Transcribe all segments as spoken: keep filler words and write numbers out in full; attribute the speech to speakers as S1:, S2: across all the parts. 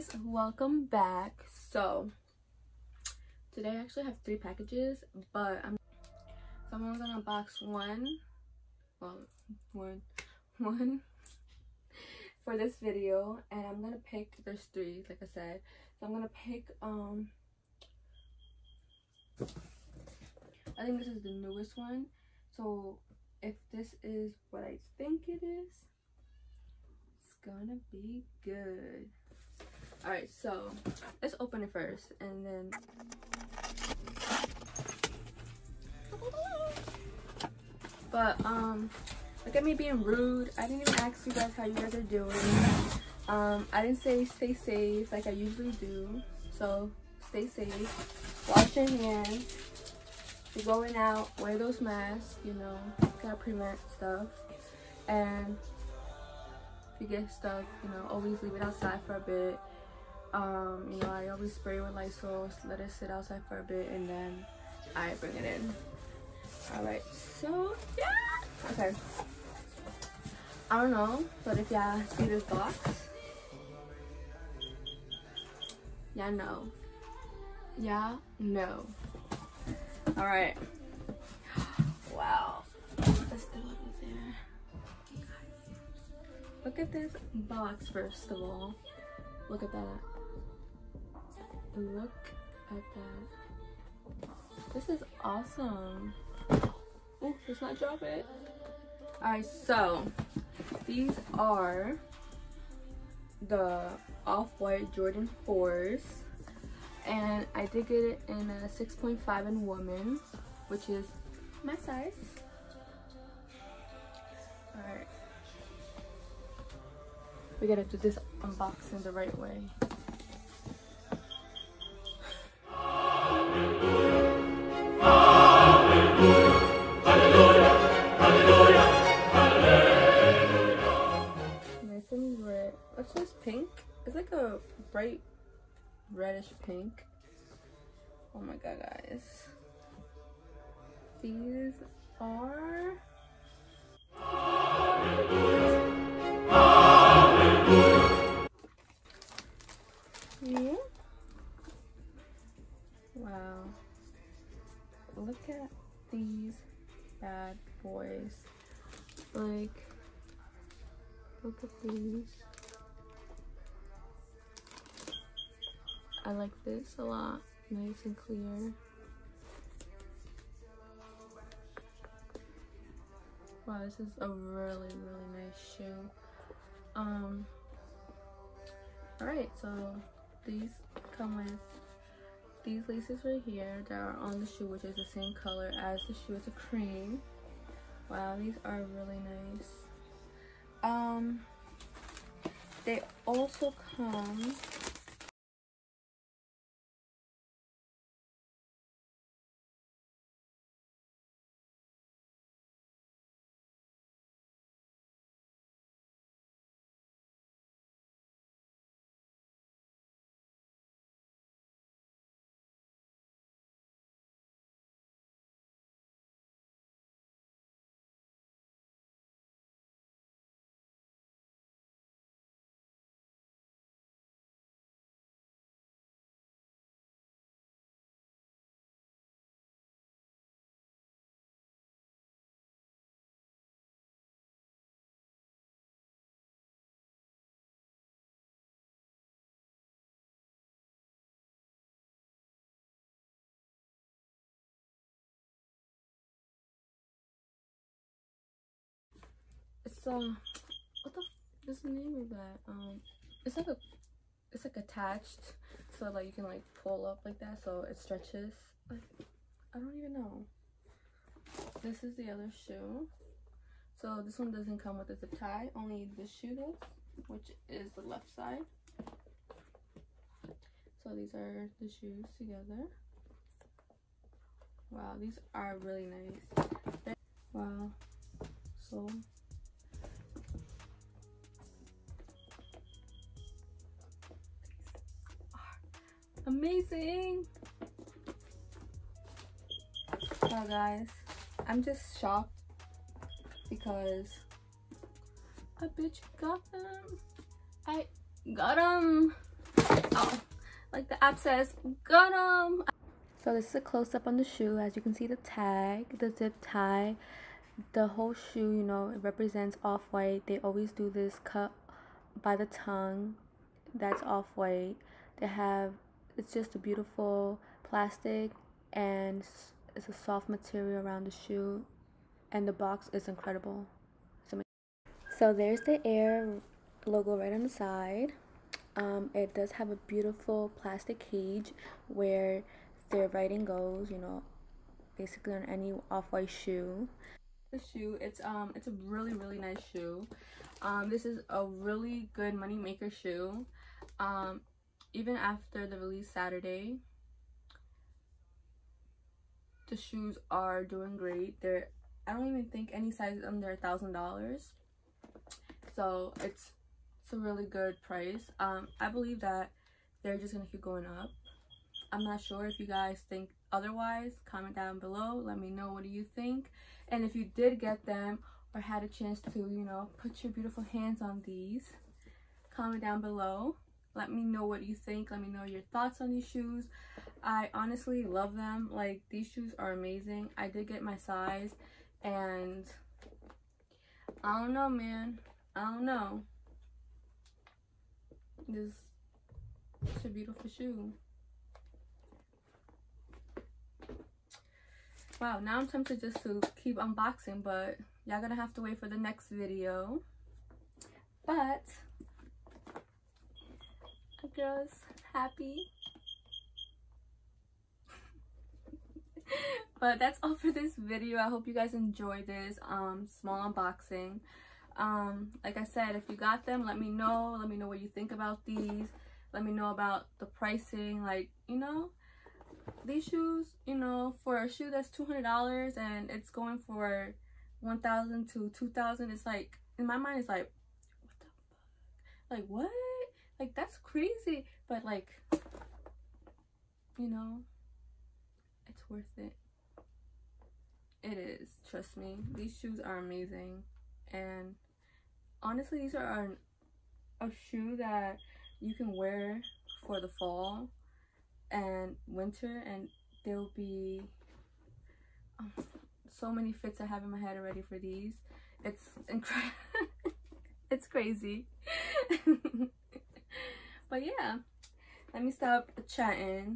S1: guys, welcome back. So today I actually have three packages, but i'm so i'm gonna unbox one well one one for this video, and I'm gonna pick, there's three like I said, so I'm gonna pick um I think this is the newest one. So if this is what I think it is, it's gonna be good. All right, so let's open it first, and then but um look at me being rude. I didn't even ask you guys how you guys are doing. um I didn't say stay safe like I usually do, so stay safe, wash your hands, if you're going out, wear those masks, you know, gotta prevent stuff. And if you get stuck, you know, always leave it outside for a bit. Um, you know, I always spray with Lysol, let it sit outside for a bit, and then I bring it in. Alright, so yeah. Okay. I don't know, but if y'all see this box, y'all know. Y'all know. Alright. Wow. Let's do it there. Look at this box first of all. Look at that. Look at that. This is awesome. Oh, let's not drop it. Alright, so these are the Off-White Jordan fours. And I did get it in a six point five in woman, which is my size. Alright. We gotta do this unboxing the right way. Nice and red. What's this pink? It's like a bright reddish pink. Oh my god, guys, these are yeah. Wow, look at these bad boys. Like, look at these. I like this a lot, nice and clear. Wow, this is a really, really nice shoe. Um, alright, so these come with these laces right here that are on the shoe, which is the same color as the shoe. It's a cream. Wow, these are really nice. Um, they also come It's um, what the f is the name of that? Um, it's like a, it's like attached, so like you can like pull up like that, so it stretches. Like, I don't even know. This is the other shoe. So this one doesn't come with a zip tie, only this shoe does, which is the left side. So these are the shoes together. Wow, these are really nice. Wow, so. Amazing. So guys, I'm just shocked because a bitch got them. I got them. Oh, like the app says, got 'em. So this is a close-up on the shoe. As you can see, the tag, the zip tie, the whole shoe, you know, it represents Off-White. They always do this cut by the tongue. That's Off-White. They have, it's just a beautiful plastic, and it's a soft material around the shoe, and the box is incredible. So there's the Air logo right on the side. Um, it does have a beautiful plastic cage where their writing goes, you know, basically on any Off-White shoe. The shoe, it's um it's a really really nice shoe. Um this is a really good money maker shoe. Um even after the release Saturday, the shoes are doing great. They're, I don't even think any size is under a thousand dollars, so it's it's a really good price. um I believe that they're just gonna keep going up. I'm not sure if you guys think otherwise. Comment down below, let me know what do you think. And if you did get them or had a chance to, you know, put your beautiful hands on these, comment down below, let me know what you think. Let me know your thoughts on these shoes. I honestly love them. Like, these shoes are amazing. I did get my size, and I don't know, man, I don't know, this is a beautiful shoe. Wow, now I'm tempted just to keep unboxing, but y'all gonna have to wait for the next video. But a girl's happy. But that's all for this video. I hope you guys enjoyed this um small unboxing. Um like I said, if you got them, let me know. Let me know what you think about these. Let me know about the pricing. Like, you know, these shoes, you know, for a shoe that's two hundred dollars and it's going for one thousand to two thousand, it's like, in my mind, it's like, what the fuck? Like, what? Like, that's crazy. But, like, you know, it's worth it. It is. Trust me. These shoes are amazing. And honestly, these are a shoe that you can wear for the fall and winter, and there'll be um, so many fits I have in my head already for these. It's incredible. It's crazy. But yeah, let me stop chatting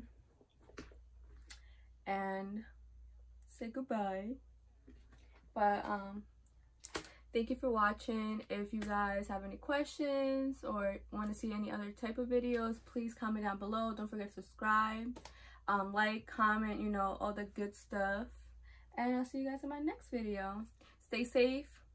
S1: and say goodbye. But um thank you for watching. If you guys have any questions or want to see any other type of videos, please comment down below. Don't forget to subscribe, um, like, comment, you know, all the good stuff. And I'll see you guys in my next video. Stay safe.